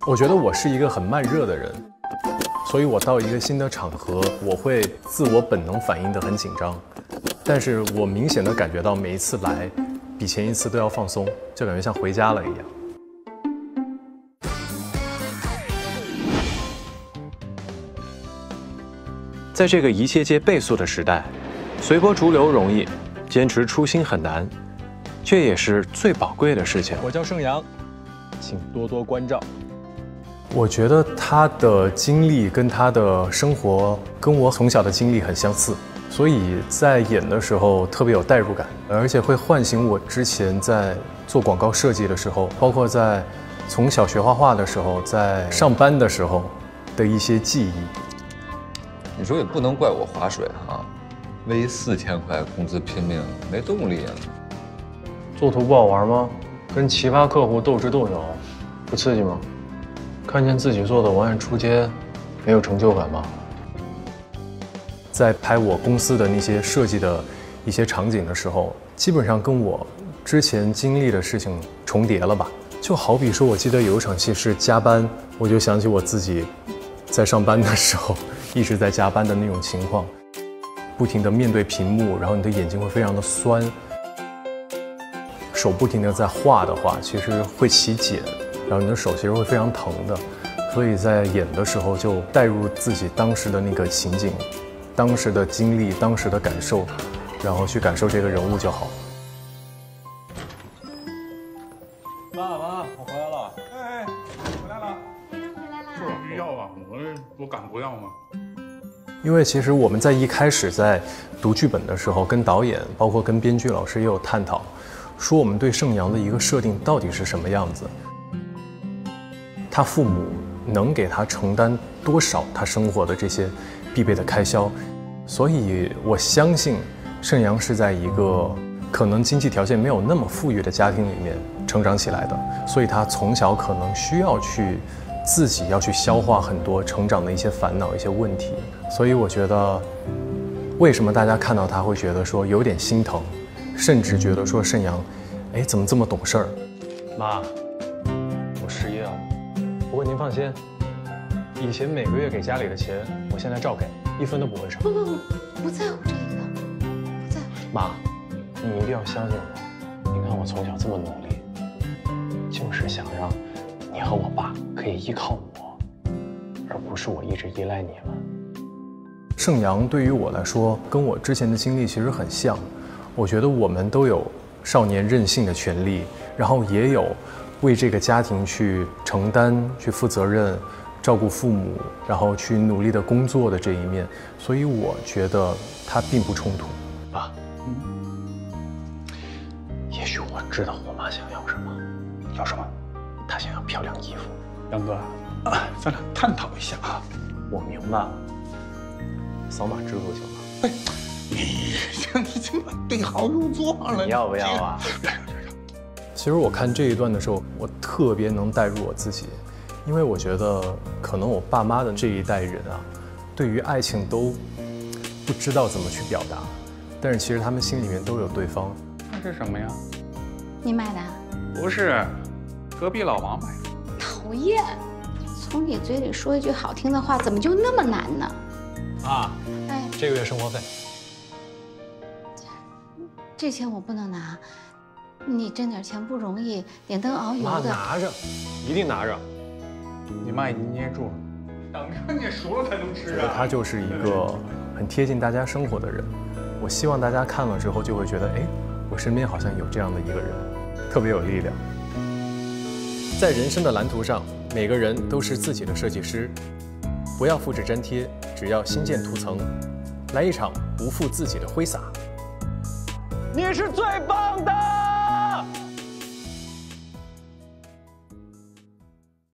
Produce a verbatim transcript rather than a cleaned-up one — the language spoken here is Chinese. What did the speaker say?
我觉得我是一个很慢热的人，所以我到一个新的场合，我会自我本能反应得很紧张，但是我明显的感觉到每一次来，比前一次都要放松，就感觉像回家了一样。 在这个一切皆倍速的时代，随波逐流容易，坚持初心很难，这也是最宝贵的事情。 我叫盛阳，请多多关照。我觉得他的经历跟他的生活跟我从小的经历很相似，所以在演的时候特别有代入感，而且会唤醒我之前在做广告设计的时候，包括在从小学画画的时候，在上班的时候的一些记忆。 你说也不能怪我划水哈，为四千块工资拼命，没动力啊。 做图不好玩吗？跟奇葩客户斗智斗勇，不刺激吗？看见自己做的文案出街，没有成就感吗？在拍我公司的那些设计的一些场景的时候，基本上跟我之前经历的事情重叠了吧？就好比说，我记得有一场戏是加班，我就想起我自己在上班的时候。 一直在加班的那种情况，不停地面对屏幕，然后你的眼睛会非常的酸，手不停地在画的话，其实会起茧，然后你的手其实会非常疼的，所以在演的时候就带入自己当时的那个情景，当时的经历，当时的感受，然后去感受这个人物就好。 妈妈，我回来了。 哎，回来了。回来了。这有必要啊？我我敢不要吗？ 因为其实我们在一开始在读剧本的时候，跟导演包括跟编剧老师也有探讨，说我们对盛阳的一个设定到底是什么样子，他父母能给他承担多少他生活的这些必备的开销，所以我相信盛阳是在一个可能经济条件没有那么富裕的家庭里面成长起来的，所以他从小可能需要去。 自己要去消化很多成长的一些烦恼、一些问题，所以我觉得，为什么大家看到他会觉得说有点心疼，甚至觉得说盛阳，哎，怎么这么懂事儿？妈，我失业了，不过您放心，以前每个月给家里的钱，我现在照给，一分都不会少。 不不不，不在乎这个，不在乎。 妈，你一定要相信我，您看我从小这么努力，就是想让。 你和我爸可以依靠我，而不是我一直依赖你们。盛阳对于我来说，跟我之前的经历其实很像。我觉得我们都有少年任性的权利，然后也有为这个家庭去承担、去负责任、照顾父母，然后去努力的工作的这一面。所以我觉得它并不冲突。爸，嗯，也许我知道我妈想要什么， 要什么？ 他想要漂亮衣服， 杨哥，啊，咱俩探讨一下啊。 我明白，扫码支付行吗？ 哎，你这你这对号入座了。 你要不要啊？其实我看这一段的时候，我特别能带入我自己，因为我觉得可能我爸妈的这一代人啊，对于爱情都不知道怎么去表达，但是其实他们心里面都有对方。 那是什么呀？ 你买的？ 不是。 隔壁老王买的， 讨厌！从你嘴里说一句好听的话，怎么就那么难呢？ 啊， 哎， 这个月生活费， 这钱我不能拿，你挣点钱不容易，点灯熬油的。 妈拿着，一定拿着。 你妈已经捏住了，等着你熟了才能吃啊。 他就是一个很贴近大家生活的人，我希望大家看了之后就会觉得，哎，我身边好像有这样的一个人，特别有力量。 在人生的蓝图上，每个人都是自己的设计师。不要复制粘贴，只要新建图层，来一场不负自己的挥洒。 你是最棒的。